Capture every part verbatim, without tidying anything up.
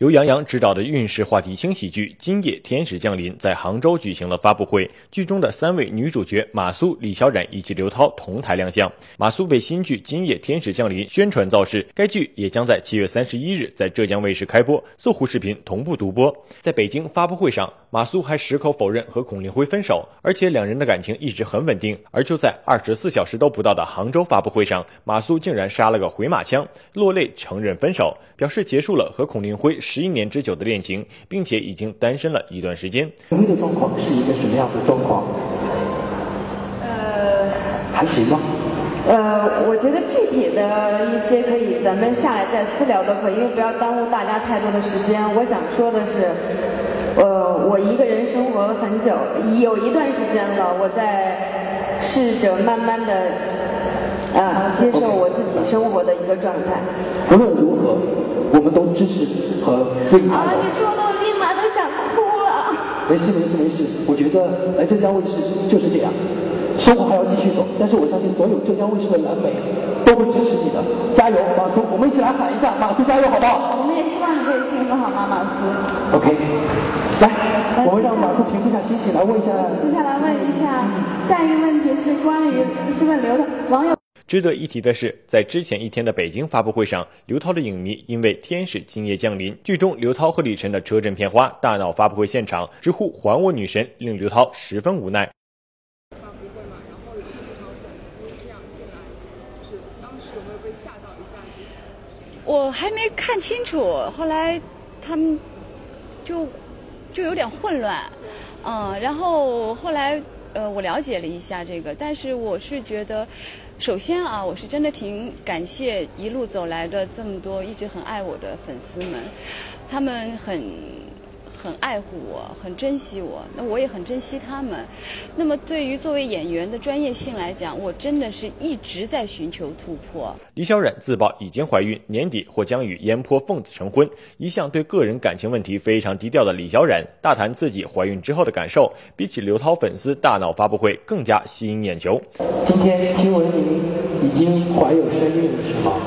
由杨洋执导的运势话题轻喜剧《今夜天使降临》在杭州举行了发布会，剧中的三位女主角马苏、李小冉以及刘涛同台亮相。马苏为新剧《今夜天使降临》宣传造势，该剧也将在七月三十一日在浙江卫视开播，搜狐视频同步独播。在北京发布会上，马苏还矢口否认和孔令辉分手，而且两人的感情一直很稳定。而就在二十四小时都不到的杭州发布会上，马苏竟然杀了个回马枪，落泪承认分手，表示结束了和孔令辉十一年之久的恋情，并且已经单身了一段时间。 你的状况是一个什么样的状况？ 呃， 还行吗？ 呃，我觉得具体的一些可以咱们下来再私聊都可以，因为不要耽误大家太多的时间。我想说的是，呃，我一个人生活了很久，有一段时间了，我在试着慢慢的呃接受我自己生活的一个状态。 无论如何，我们都支持和为你加油。 啊，你说的我立马都想哭了。 没事没事没事，我觉得来浙江卫视就是这样，生活还要继续走，但是我相信所有浙江卫视的蓝莓都会支持你的，加油，马苏！我们一起来喊一下，马苏加油，好不好？ 我们也希望你可以幸福，好吗，马苏 ？OK， 来，我们让马苏平复一下心情，来问一下。 接下来问一下，下一个问题是关于是问刘的网友。 值得一提的是，在之前一天的北京发布会上，刘涛的影迷因为《天使今夜降临》剧中刘涛和李晨的车震片花大闹发布会现场，直呼还我女神，令刘涛十分无奈。 发布会嘛，然后有现场粉丝这样进来，就是当时有没有被吓到一下子？ 我还没看清楚，后来他们就就有点混乱，嗯，然后后来呃我了解了一下这个，但是我是觉得。首先啊，我是真的挺感谢一路走来的这么多一直很爱我的粉丝们，他们很很爱护我，很珍惜我，那我也很珍惜他们。那么对于作为演员的专业性来讲，我真的是一直在寻求突破。 李小冉自曝已经怀孕，年底或将与烟坡凤子成婚。一向对个人感情问题非常低调的李小冉大谈自己怀孕之后的感受，比起刘涛粉丝大闹发布会更加吸引眼球。 今天听闻您已经怀有身孕了，是吗？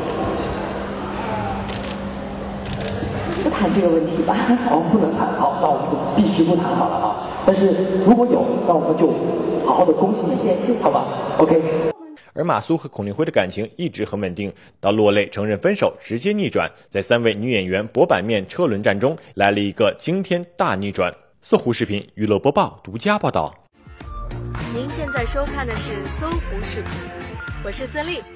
不谈这个问题吧。 哦，不能谈，好，那我们就必须不谈好了啊。但是如果有，那我们就好好的恭喜你， 谢谢， 好吧 ？OK。 而马苏和孔令辉的感情一直很稳定，到落泪承认分手直接逆转，在三位女演员博版面车轮战中来了一个惊天大逆转。搜狐视频娱乐播报独家报道。 您现在收看的是搜狐视频，我是孙俪。